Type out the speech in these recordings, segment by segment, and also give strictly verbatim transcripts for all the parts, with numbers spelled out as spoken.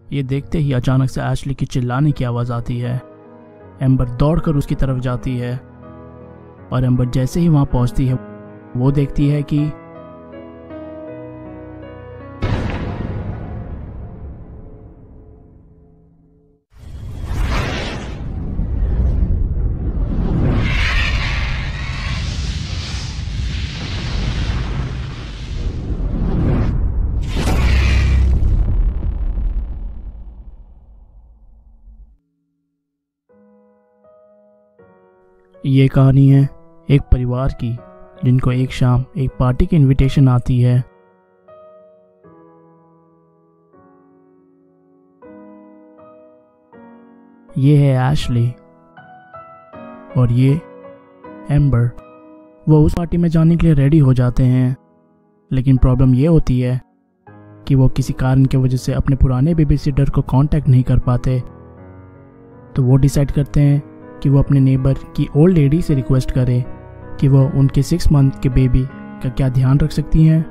ये देखते ही अचानक से एशली की चिल्लाने की आवाज़ आती है। एम्बर दौड़कर उसकी तरफ जाती है और एम्बर जैसे ही वहाँ पहुँचती है वो देखती है कि ये कहानी है एक परिवार की जिनको एक शाम एक पार्टी की इनविटेशन आती है। ये है एशली और ये एम्बर। वो उस पार्टी में जाने के लिए रेडी हो जाते हैं, लेकिन प्रॉब्लम ये होती है कि वो किसी कारण की वजह से अपने पुराने बेबी सिटर को कांटेक्ट नहीं कर पाते। तो वो डिसाइड करते हैं कि वो अपने नेबर की ओल्ड लेडी से रिक्वेस्ट करे कि वो उनके सिक्स मंथ के बेबी का क्या ध्यान रख सकती हैं।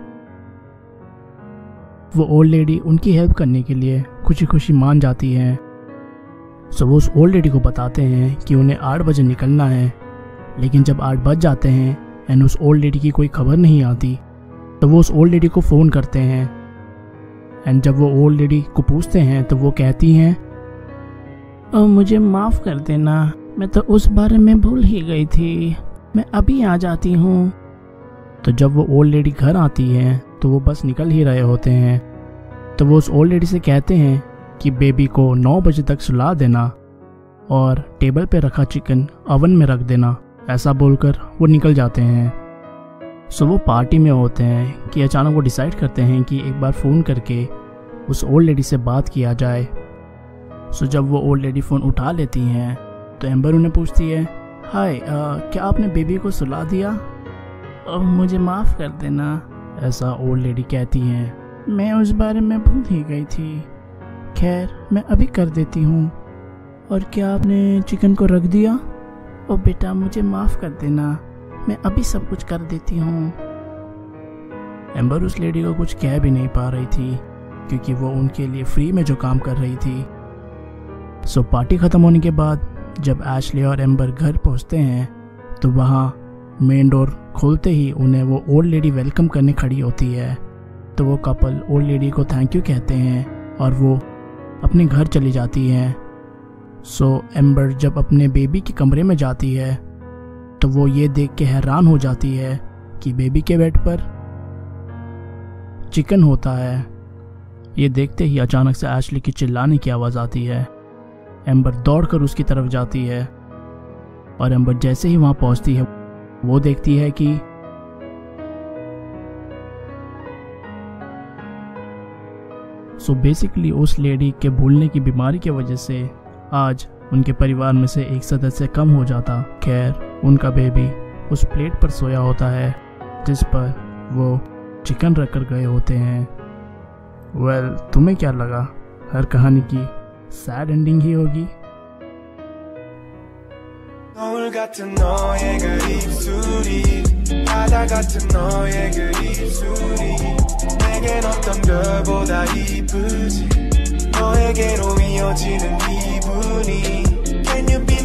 वो ओल्ड लेडी उनकी हेल्प करने के लिए खुशी खुशी मान जाती हैं। सो वो उस ओल्ड लेडी को बताते हैं कि उन्हें आठ बजे निकलना है, लेकिन जब आठ बज जाते हैं एंड उस ओल्ड लेडी की कोई खबर नहीं आती तो वो उस ओल्ड लेडी को फ़ोन करते हैं। एंड जब वो ओल्ड लेडी को पूछते हैं तो वो कहती हैं, ओ मुझे माफ़ कर देना, मैं तो उस बारे में भूल ही गई थी, मैं अभी आ जाती हूँ। तो जब वो ओल्ड लेडी घर आती है तो वो बस निकल ही रहे होते हैं। तो वो उस ओल्ड लेडी से कहते हैं कि बेबी को नौ बजे तक सुला देना और टेबल पे रखा चिकन ओवन में रख देना, ऐसा बोलकर वो निकल जाते हैं। सो वो पार्टी में होते हैं कि अचानक वो डिसाइड करते हैं कि एक बार फ़ोन करके उस ओल्ड लेडी से बात किया जाए। सो जब वो ओल्ड लेडी फ़ोन उठा लेती हैं तो एम्बर उन्हें पूछती है, हाय क्या आपने बेबी को सुला दिया? अब मुझे माफ़ कर देना, ऐसा ओल्ड लेडी कहती हैं, मैं उस बारे में भूल ही गई थी, खैर मैं अभी कर देती हूँ। और क्या आपने चिकन को रख दिया? ओ बेटा मुझे माफ़ कर देना, मैं अभी सब कुछ कर देती हूँ। एम्बर उस लेडी को कुछ कह भी नहीं पा रही थी क्योंकि वो उनके लिए फ्री में जो काम कर रही थी। सो पार्टी ख़त्म होने के बाद जब एशली और एम्बर घर पहुंचते हैं तो वहाँ मेन डोर खोलते ही उन्हें वो ओल्ड लेडी वेलकम करने खड़ी होती है। तो वो कपल ओल्ड लेडी को थैंक यू कहते हैं और वो अपने घर चली जाती हैं। सो एम्बर जब अपने बेबी के कमरे में जाती है तो वो ये देख के हैरान हो जाती है कि बेबी के बेड पर चिकन होता है। ये देखते ही अचानक से एशली की चिल्लाने की आवाज़ आती है। एम्बर दौड़कर उसकी तरफ जाती है और एम्बर जैसे ही वहां पहुंचती है वो देखती है कि सो बेसिकली उस लेडी के भूलने की बीमारी की वजह से आज उनके परिवार में से एक सदस्य कम हो जाता। खैर उनका बेबी उस प्लेट पर सोया होता है जिस पर वो चिकन रखकर गए होते हैं। वेल well, तुम्हें क्या लगा, हर कहानी की सैड एंडिंग ही होगी? 거울 같은 너의 그 입술이 바다 같은 너의 그 입술이 내겐 어떤 별보다 이쁘지 너에게로 이어지는 기분이 Can you be